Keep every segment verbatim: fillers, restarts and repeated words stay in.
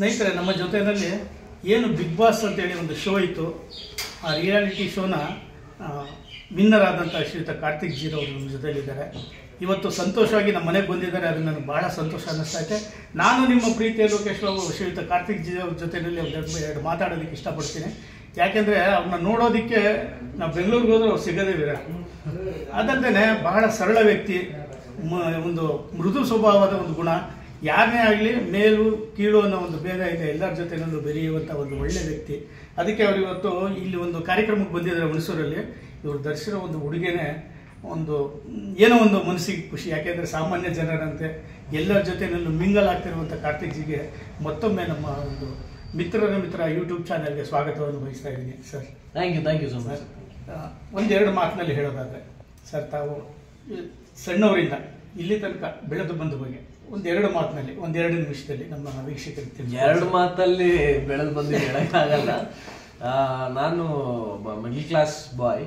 ಸ್ನೇಹಿತರೆ, ನಮ್ಮ ಜೊತೆಯಲ್ಲಿ ಏನು ಬಿಗ್ ಬಾಸ್ ಅಂತೇಳಿ ಒಂದು ಶೋ ಇತ್ತು, ಆ ರಿಯಾಲಿಟಿ ಶೋನ ವಿನ್ನರ್ ಆದಂಥ ಶ್ರೀಯುತ ಕಾರ್ತಿಕ್ ಜೀರೋ ಅವರು ನಮ್ಮ ಜೊತೆಯಲ್ಲಿದ್ದಾರೆ. ಇವತ್ತು ಸಂತೋಷವಾಗಿ ನಮ್ಮ ಮನೆಗೆ ಬಂದಿದ್ದಾರೆ. ಅದು ನನಗೆ ಭಾಳ ಸಂತೋಷ ಅನ್ನಿಸ್ತಾ ಇದೆ. ನಾನು ನಿಮ್ಮ ಪ್ರೀತಿಯ ಲೋಕೇಶ್ ಬಾಬು ಶ್ರೀಯುತ ಕಾರ್ತಿಕ್ ಜೀರೋ ಅವ್ರ ಜೊತೆಯಲ್ಲಿ ಒಂದು ಎರಡು ಮಾತಾಡೋದಕ್ಕೆ ಇಷ್ಟಪಡ್ತೀನಿ. ಯಾಕೆಂದರೆ ಅವ್ರನ್ನ ನೋಡೋದಕ್ಕೆ ನಾವು ಬೆಂಗಳೂರಿಗೆ ಹೋದ್ರೆ ಅವ್ರು ಸಿಗೋದೇ ಬೇರೆ. ಅದಲ್ಲದೆ ಬಹಳ ಸರಳ ವ್ಯಕ್ತಿ, ಒಂದು ಮೃದು ಸ್ವಭಾವದ ಒಂದು ಗುಣ, ಯಾರನ್ನೇ ಆಗಲಿ ಮೇಲು ಕೀಳು ಅನ್ನೋ ಒಂದು ಭೇದ ಇದೆ, ಎಲ್ಲರ ಜೊತೆನಲ್ಲೂ ಬೆರೆಯುವಂಥ ಒಂದು ಒಳ್ಳೆ ವ್ಯಕ್ತಿ. ಅದಕ್ಕೆ ಅವರು ಇವತ್ತು ಇಲ್ಲಿ ಒಂದು ಕಾರ್ಯಕ್ರಮಕ್ಕೆ ಬಂದಿದ್ದಾರೆ ಹುಣಸೂರಲ್ಲಿ. ಇವರು ಧರಿಸಿರೋ ಒಂದು ಉಡುಗೆನೇ ಒಂದು ಏನೋ ಒಂದು ಮನಸ್ಸಿಗೆ ಖುಷಿ. ಯಾಕೆಂದರೆ ಸಾಮಾನ್ಯ ಜನರಂತೆ ಎಲ್ಲರ ಜೊತೆನಲ್ಲೂ ಮಿಂಗಲ್ ಆಗ್ತಿರುವಂಥ ಕಾರ್ತಿಕ್ ಜಿಗೆ ಮತ್ತೊಮ್ಮೆ ನಮ್ಮ ಒಂದು ಮಿತ್ರರ ಮಿತ್ರ ಯೂಟ್ಯೂಬ್ ಚಾನೆಲ್ಗೆ ಸ್ವಾಗತವನ್ನು ವಹಿಸ್ತಾ ಇದ್ದೀನಿ sir. Thank you thank you so much. ಒಂದೆರಡು ಮಾತಿನಲ್ಲಿ ಹೇಳೋದಾದರೆ ಸರ್, ತಾವು ಸಣ್ಣವರಿಂದ ಇಲ್ಲಿ ತನಕ ಬೆಳೆದು ಬಂದ ಬಗ್ಗೆ ಒಂದೆರಡು ಮಾತಿನಲ್ಲಿ ಒಂದೆರಡು ನಿಮಿಷದಲ್ಲಿ ನಮ್ಮ ವೀಕ್ಷಕರಿಗೆ. ಎರಡು ಮಾತಲ್ಲಿ ಬೆಳೆದು ಬಂದು ಹೇಳಕ್ಕಾಗಲ್ಲ. ನಾನು ಮಿಡ್ಲ್ ಕ್ಲಾಸ್ ಬಾಯ್.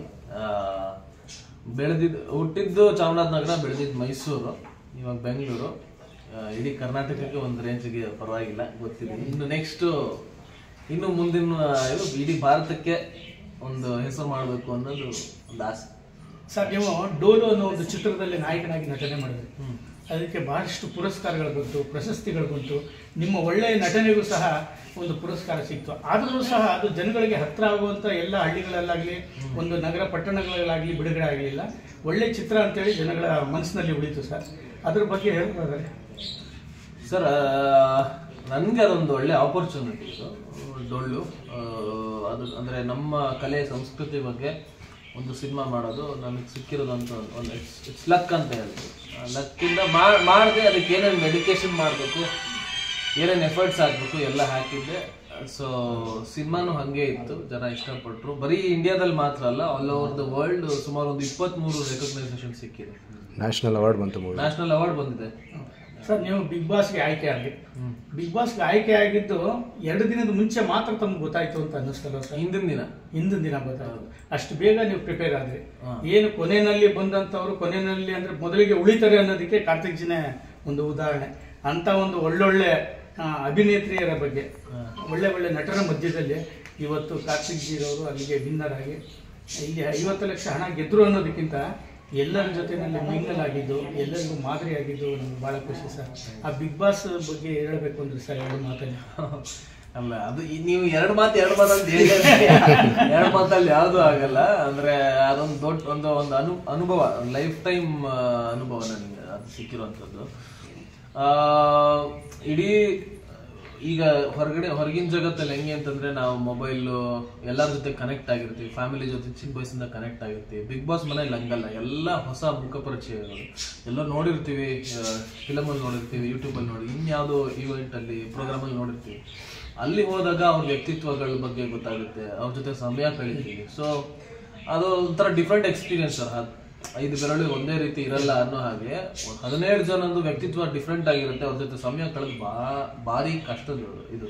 ಬೆಳೆದಿದ್ದು ಹುಟ್ಟಿದ್ದು ಚಾಮರಾಜನಗರ, ಬೆಳೆದಿದ್ದು ಮೈಸೂರು, ಇವಾಗ ಬೆಂಗಳೂರು. ಇಡೀ ಕರ್ನಾಟಕಕ್ಕೆ ಒಂದು ರೇಂಜ್ಗೆ ಪರವಾಗಿಲ್ಲ, ಗೊತ್ತಿದೆ. ಇನ್ನು ನೆಕ್ಸ್ಟು ಇನ್ನು ಮುಂದಿನ ಇದು ಇಡೀ ಭಾರತಕ್ಕೆ ಒಂದು ಹೆಸರು ಮಾಡಬೇಕು ಅನ್ನೋದು ಒಂದು ಆಸೆ ಸರ್. ನೀವು ಡೋಲು ಅನ್ನೋ ಒಂದು ಚಿತ್ರದಲ್ಲಿ ನಾಯಕನಾಗಿ ನಟನೆ ಮಾಡಿದ್ರಿ. ಅದಕ್ಕೆ ಬಹಳಷ್ಟು ಪುರಸ್ಕಾರಗಳು ಬಂತು, ಪ್ರಶಸ್ತಿಗಳು ಬಂತು. ನಿಮ್ಮ ಒಳ್ಳೆಯ ನಟನೆಗೂ ಸಹ ಒಂದು ಪುರಸ್ಕಾರ ಸಿಕ್ತು. ಆದರೂ ಸಹ ಅದು ಜನಗಳಿಗೆ ಹತ್ತಿರ ಆಗುವಂಥ ಎಲ್ಲ ಹಳ್ಳಿಗಳಲ್ಲಾಗಲಿ ಒಂದು ನಗರ ಪಟ್ಟಣಗಳಲ್ಲಾಗಲಿ ಬಿಡುಗಡೆ ಆಗಲಿಲ್ಲ. ಒಳ್ಳೆ ಚಿತ್ರ ಅಂತೇಳಿ ಜನಗಳ ಮನಸ್ಸಿನಲ್ಲಿ ಉಳಿತು ಸರ್. ಅದ್ರ ಬಗ್ಗೆ ಹೇಳ್ಬೋದಾದ್ರೆ ಸರ್, ನನಗೆ ಅದೊಂದು ಒಳ್ಳೆ ಆಪರ್ಚುನಿಟಿ ಇದು ಡೊಳ್ಳು. ಅದು ಅಂದರೆ ನಮ್ಮ ಕಲೆ ಸಂಸ್ಕೃತಿ ಬಗ್ಗೆ ಒಂದು ಸಿನಿಮಾ ಮಾಡೋದು ನನಗೆ ಸಿಕ್ಕಿರೋದಂತ ಒಂದು ಇಟ್ಸ್ ಇಟ್ಸ್ ಲಕ್ ಅಂತ ಹೇಳ್ತೀವಿ. ಲಕ್ಕಿಂದ ಮಾಡಿದೆ. ಅದಕ್ಕೆ ಏನೇನು ಮೆಡಿಕೇಶನ್ ಮಾಡಬೇಕು, ಏನೇನು ಎಫರ್ಟ್ಸ್ ಹಾಕಬೇಕು ಎಲ್ಲ ಹಾಕಿದ್ದೆ. ಸೊ ಸಿನಿಮಾನು ಹಾಗೆ ಇತ್ತು, ಜನ ಇಷ್ಟಪಟ್ಟರು. ಬರೀ ಇಂಡಿಯಾದಲ್ಲಿ ಮಾತ್ರ ಅಲ್ಲ, ಆಲ್ ಓವರ್ ದ ವರ್ಲ್ಡ್ ಸುಮಾರು ಒಂದು ಇಪ್ಪತ್ತ್ಮೂರು ರೆಕಗ್ನೈಸೇಷನ್ ಸಿಕ್ಕಿದೆ. ನ್ಯಾಷನಲ್ ಅವಾರ್ಡ್ ಬಂತು, ನ್ಯಾಷನಲ್ ಅವಾರ್ಡ್ ಬಂದಿದೆ ಸರ್. ನೀವು ಬಿಗ್ ಬಾಸ್ಗೆ ಆಯ್ಕೆ ಆಗಿ ಬಿಗ್ ಬಾಸ್ಗೆ ಆಯ್ಕೆ ಆಗಿದ್ದು ಎರಡು ದಿನದ ಮುಂಚೆ ಮಾತ್ರ ತಮ್ಗೆ ಗೊತ್ತಾಯ್ತು ಅಂತ ಅನ್ನಿಸ್ತಲ್ಲ ಸರ್? ಹಿಂದಿನ ದಿನ ಹಿಂದಿನ ದಿನ ಗೊತ್ತಾಯ್ತು. ಅಷ್ಟು ಬೇಗ ನೀವು ಪ್ರಿಪೇರ್ ಆದ್ರಿ. ಏನು ಕೊನೆಯಲ್ಲಿ ಬಂದಂಥವ್ರು ಕೊನೆಯಲ್ಲಿ ಅಂದ್ರೆ ಮೊದಲಿಗೆ ಉಳಿತಾರೆ ಅನ್ನೋದಕ್ಕೆ ಕಾರ್ತಿಕ್ ಜಿನೇ ಒಂದು ಉದಾಹರಣೆ. ಅಂತ ಒಂದು ಒಳ್ಳೊಳ್ಳೆ ಅಭಿನೇತ್ರಿಯರ ಬಗ್ಗೆ, ಒಳ್ಳೆ ಒಳ್ಳೆ ನಟರ ಮಧ್ಯದಲ್ಲಿ ಇವತ್ತು ಕಾರ್ತಿಕ್ ಜಿರವರು ಅಲ್ಲಿಗೆ ವಿನ್ನರ್ ಆಗಿ ಇಲ್ಲಿ ಐವತ್ತು ಲಕ್ಷ ಹಣ ಗೆದ್ರು ಅನ್ನೋದಕ್ಕಿಂತ ಎಲ್ಲರ ಜೊತೆನಲ್ಲಿ ಮಿಂಗಲ್ ಆಗಿದ್ದು, ಎಲ್ಲರಿಗೂ ಮಾದರಿ ಆಗಿದ್ದು ನಮ್ಗೆ ಭಾಳ ಖುಷಿ ಸರ್. ಆ ಬಿಗ್ ಬಾಸ್ ಬಗ್ಗೆ ಹೇಳಬೇಕು ಅಂದ್ರೆ ಸರ್ ಎರಡು ಮಾತಲ್ಲಿ ಅಲ್ಲ, ಅದು ನೀವು ಎರಡು ಮಾತು ಎರಡು ಮಾತಂತ ಹೇಳಿ ಎರಡು ಮಾತಲ್ಲಿ ಯಾವುದು ಆಗಲ್ಲ. ಅಂದ್ರೆ ಅದೊಂದು ದೊಡ್ಡ ಒಂದು ಒಂದು ಅನು ಅನುಭವ ಲೈಫ್ ಟೈಮ್ ಅನುಭವ ನನಗೆ ಅದು ಸಿಕ್ಕಿರುವಂಥದ್ದು. ಇಡೀ ಈಗ ಹೊರಗಡೆ ಹೊರಗಿನ ಜಗತ್ತಲ್ಲಿ ಹೆಂಗೆ ಅಂತಂದ್ರೆ ನಾವು ಮೊಬೈಲು ಎಲ್ಲರ ಜೊತೆ ಕನೆಕ್ಟ್ ಆಗಿರ್ತೀವಿ, ಫ್ಯಾಮಿಲಿ ಜೊತೆ ಚಿಕ್ಕ ವಯಸ್ಸಿಂದ ಕನೆಕ್ಟ್ ಆಗಿರ್ತೀವಿ. ಬಿಗ್ ಬಾಸ್ ಮನೇಲಿ ಹಂಗಲ್ಲ, ಎಲ್ಲ ಹೊಸ ಮುಖ ಪರಿಚಯಗಳು ಎಲ್ಲ ನೋಡಿರ್ತೀವಿ, ಫಿಲಮಲ್ಲಿ ನೋಡಿರ್ತೀವಿ, ಯೂಟ್ಯೂಬಲ್ಲಿ ನೋಡಿ, ಇನ್ಯಾವುದೋ ಈವೆಂಟಲ್ಲಿ ಪ್ರೋಗ್ರಾಮಲ್ಲಿ ನೋಡಿರ್ತೀವಿ. ಅಲ್ಲಿ ಹೋದಾಗ ಅವ್ರ ವ್ಯಕ್ತಿತ್ವಗಳ ಬಗ್ಗೆ ಗೊತ್ತಾಗುತ್ತೆ, ಅವ್ರ ಜೊತೆ ಸಮಯ ಕಳಿತೀವಿ. ಸೊ ಅದು ಒಂಥರ ಡಿಫ್ರೆಂಟ್ ಎಕ್ಸ್ಪೀರಿಯನ್ಸ್ ಸರ್. ಐದು ಬೆರಳು ಒಂದೇ ರೀತಿ ಇರಲ್ಲ ಅನ್ನೋ ಹಾಗೆ ಹದಿನೇಳು ಜನದ್ದು ವ್ಯಕ್ತಿತ್ವ ಡಿಫ್ರೆಂಟ್ ಆಗಿರುತ್ತೆ. ಅವ್ರ ಜೊತೆ ಸಮಯ ಕಳೆದು ಬಾ ಭಾರಿ ಕಷ್ಟದ ಇದು.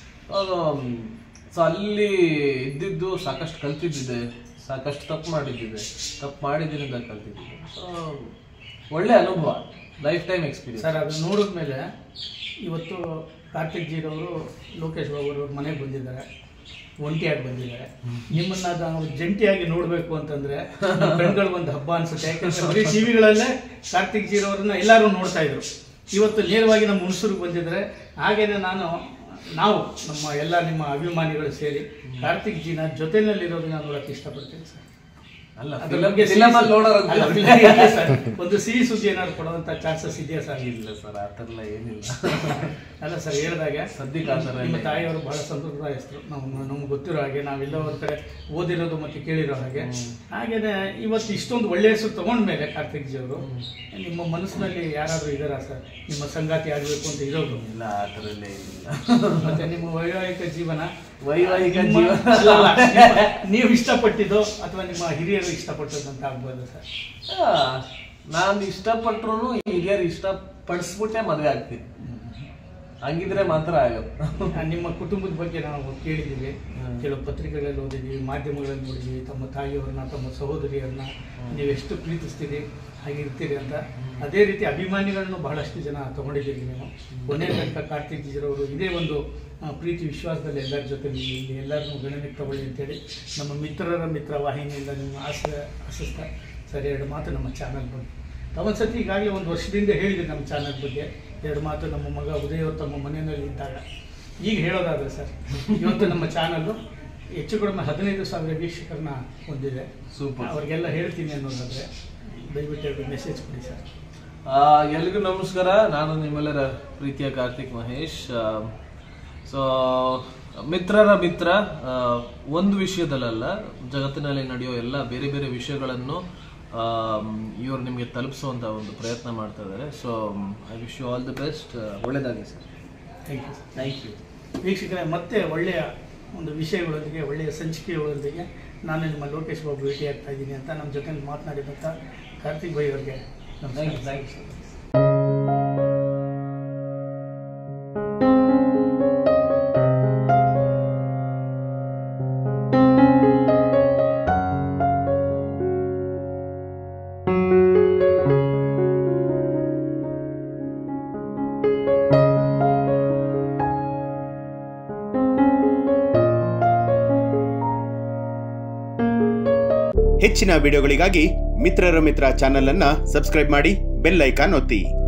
ಸೊ ಅಲ್ಲಿ ಇದ್ದಿದ್ದು ಸಾಕಷ್ಟು ಕಲ್ತಿದ್ದಿದೆ, ಸಾಕಷ್ಟು ತಪ್ಪು ಮಾಡಿದ್ದಿದೆ, ತಪ್ಪು ಮಾಡಿದ್ರಿಂದ ಕಲ್ತಿದ್ದಿದೆ. ಸೊ ಒಳ್ಳೆ ಅನುಭವ, ಲೈಫ್ ಟೈಮ್ ಎಕ್ಸ್ಪೀರಿಯನ್ಸ್ ಸರ್. ಅದು ನೋಡಿದ್ಮೇಲೆ ಇವತ್ತು ಕಾರ್ತಿಕ್ ಜೀರವರು ಲೋಕೇಶ್ ಬಾಬು ಅವ್ರ ಮನೆಗೆ ಬಂದಿದ್ದಾರೆ, ಒಂಟಿಯಾಗಿ ಬಂದಿದ್ದಾರೆ. ನಿಮ್ಮನ್ನ ನಾವು ಜಂಟಿಯಾಗಿ ನೋಡಬೇಕು ಅಂತಂದ್ರೆ ಕಣ್ಗಳಿಗೊಂದು ಹಬ್ಬ ಅನ್ಸುತ್ತೆ. ಯಾಕಂದ್ರೆ ಬರೀ ಟಿವಿಗಳಲ್ಲೇ ಕಾರ್ತಿಕ್ ಜೀರವ್ರನ್ನ ಎಲ್ಲರೂ ನೋಡ್ತಾ ಇದ್ರು. ಇವತ್ತು ನೇರವಾಗಿ ನಮ್ಮ ಹುಣಸೂರಿಗೆ ಬಂದಿದ್ದಾರೆ. ಹಾಗೇನೆ ನಾನು ನಾವು ನಮ್ಮ ಎಲ್ಲ ನಿಮ್ಮ ಅಭಿಮಾನಿಗಳು ಸೇರಿ ಕಾರ್ತಿಕ್ ಜಿನ ಜೊತೆನಲ್ಲಿರೋದನ್ನ ನೋಡಕ್ಕೆ ಇಷ್ಟಪಡ್ತೀನಿ ಸರ್. ಅಲ್ಲ, ಒಂದು ಸಿಹಿ ಸುದ್ದಿ ಏನಾದ್ರು ಕೊಡುವಂತ ಚಾನ್ಸಸ್ ಇದೆಯಾ ಸರ್? ಇಲ್ಲ ಸರ್, ಆ ಥರ ಏನಿಲ್ಲ. ಅಲ್ಲ ಸರ್, ಹೇಳಿದಾಗ ಸದ್ಯಕ್ಕೆ ನಿಮ್ಮ ತಾಯಿಯವರು ಬಹಳ ಸಂಪ್ರದಾಯಸ್ಥರು, ನಾವು ನಮ್ಗೆ ಗೊತ್ತಿರೋ ಹಾಗೆ, ನಾವೆಲ್ಲ ಒಂದು ಕಡೆ ಓದಿರೋದು ಮತ್ತೆ ಕೇಳಿರೋ ಹಾಗೆ. ಹಾಗೇನೆ ಇವತ್ತು ಇಷ್ಟೊಂದು ಒಳ್ಳೆಯ ಹೆಸರು ತಗೊಂಡ್ಮೇಲೆ ಕಾರ್ತಿಕ್ ಜಿ ಅವರು ನಿಮ್ಮ ಮನಸ್ಸಿನಲ್ಲಿ ಯಾರಾದ್ರೂ ಇದಾರಾ ಸರ್, ನಿಮ್ಮ ಸಂಗಾತಿ ಆಗ್ಬೇಕು ಅಂತ ಇರೋರು? ಇಲ್ಲ, ಆ ಥರ ಇಲ್ಲ. ಮತ್ತೆ ನಿಮ್ಮ ವೈವಾಹಿಕ ಜೀವನ ವೈವಾಹಿಕ ಜೀವನ ನೀವು ಇಷ್ಟಪಟ್ಟಿದ್ದು ಅಥವಾ ನಿಮ್ಮ ಹಿರಿಯರು ಇಷ್ಟಪಟ್ಟದ್ದು ಅಂತ ಆಗ್ಬೋದು ಸರ್? ನಾನು ಇಷ್ಟಪಟ್ರು ಹಿರಿಯರು ಇಷ್ಟಪಡಿಸ್ಬಿಟ್ಟೆ ಮದುವೆ ಆಗ್ತೀನಿ. ಹಂಗಿದ್ರೆ ಮಾತ್ರ ಆಗಲ್ಲ. ನಿಮ್ಮ ಕುಟುಂಬದ ಬಗ್ಗೆ ನಾವು ಕೇಳಿದ್ದೀವಿ, ಕೆಲವು ಪತ್ರಿಕೆಗಳಲ್ಲಿ ಓದಿದ್ದೀವಿ, ಮಾಧ್ಯಮಗಳಲ್ಲಿ ನೋಡಿದ್ದೀವಿ. ತಮ್ಮ ತಾಯಿಯವ್ರನ್ನ, ತಮ್ಮ ಸಹೋದರಿಯರನ್ನ ನೀವೆಷ್ಟು ಪ್ರೀತಿಸ್ತೀರಿ, ಹಾಗಿರ್ತೀರಿ ಅಂತ. ಅದೇ ರೀತಿ ಅಭಿಮಾನಿಗಳನ್ನು ಬಹಳಷ್ಟು ಜನ ತಗೊಂಡಿದ್ದೀರಿ ನೀವು. ಕೊನೆ ತನಕ ಕಾರ್ತಿಕ್ ಜೀರವರು ಇದೇ ಒಂದು ಪ್ರೀತಿ ವಿಶ್ವಾಸದಲ್ಲಿ ಎಲ್ಲರ ಜೊತೆ ಇಲ್ಲಿ ಎಲ್ಲರನ್ನೂ ಗಣನೆಗೆ ತಗೊಳ್ಳಿ ಅಂತೇಳಿ ನಮ್ಮ ಮಿತ್ರರ ಮಿತ್ರ ವಾಹಿನಿಯಿಂದ ನಿಮ್ಮ ಆಸ ಆಶಿಸ್ತಾ ಸರ್ ಎರಡು ಮಾತು ನಮ್ಮ ಚಾನಲ್ ಬಗ್ಗೆ. ಒಂದು ಸತಿ ಈಗಾಗಲೇ ಒಂದು ವರ್ಷದಿಂದ ಹೇಳಿದೆ ನಮ್ಮ ಚಾನಲ್ ಬಗ್ಗೆ ಎರಡು ಮಾತು. ನಮ್ಮ ಮಗ ಉದಯ್ ತಮ್ಮ ಮನೆಯಲ್ಲಿ ಇದ್ದಾಗ ಈಗ ಹೇಳೋದಾದ್ರೆ ಸರ್, ಇವತ್ತು ನಮ್ಮ ಚಾನಲ್ಲು ಹೆಚ್ಚು ಕಡಿಮೆ ಹದಿನೈದು ಸಾವಿರ ವೀಕ್ಷಕರನ್ನ ಹೊಂದಿದೆ. ಸೂಪರ್. ಅವ್ರಿಗೆಲ್ಲ ಹೇಳ್ತೀನಿ ಅನ್ನೋದಾದರೆ ದಯವಿಟ್ಟು ಎರಡು ಮೆಸೇಜ್ ಕೊಡಿ ಸರ್. ಎಲ್ರಿಗೂ ನಮಸ್ಕಾರ. ನಾನು ನಿಮ್ಮೆಲ್ಲರ ಪ್ರೀತಿಯ ಕಾರ್ತಿಕ್ ಮಹೇಶ್. ಸೊ ಮಿತ್ರರ ಮಿತ್ರ ಒಂದು ವಿಷಯದಲ್ಲ, ಜಗತ್ತಿನಲ್ಲಿ ನಡೆಯೋ ಎಲ್ಲ ಬೇರೆ ಬೇರೆ ವಿಷಯಗಳನ್ನು ಇವರು ನಿಮಗೆ ತಲುಪಿಸುವಂಥ ಒಂದು ಪ್ರಯತ್ನ ಮಾಡ್ತಾ ಇದ್ದಾರೆ. So I wish you all the best. ಒಳ್ಳೆಯದಾಗಲಿ sir. Thank you sir. Thank you. ವೀಕ್ಷಕರೇ, ಮತ್ತೆ ಒಳ್ಳೆಯ ಒಂದು ವಿಷಯಗಳೊಂದಿಗೆ, ಒಳ್ಳೆಯ ಸಂಚಿಕೆಗಳೊಂದಿಗೆ ನಾನು ನಿಮ್ಮ ಲೋಕೇಶ್ ಬಾಬು ಭೇಟಿ ಆಗ್ತಾ ಇದ್ದೀನಿ ಅಂತ ನಮ್ಮ ಜೊತೆ ಮಾತನಾಡಿದಂಥ ಕಾರ್ತಿಕ್ ಭಾಯಿ ಅವರಿಗೆ thank you. Thank you sir. ಹೆಚ್ಚಿನ ವಿಡಿಯೋಗಳಿಗಾಗಿ ಮಿತ್ರರ ಮಿತ್ರ ಚಾನೆಲ್ ಅನ್ನು ಸಬ್ಸ್ಕ್ರೈಬ್ ಮಾಡಿ, ಬೆಲ್ ಐಕಾನ್ ಒತ್ತಿ.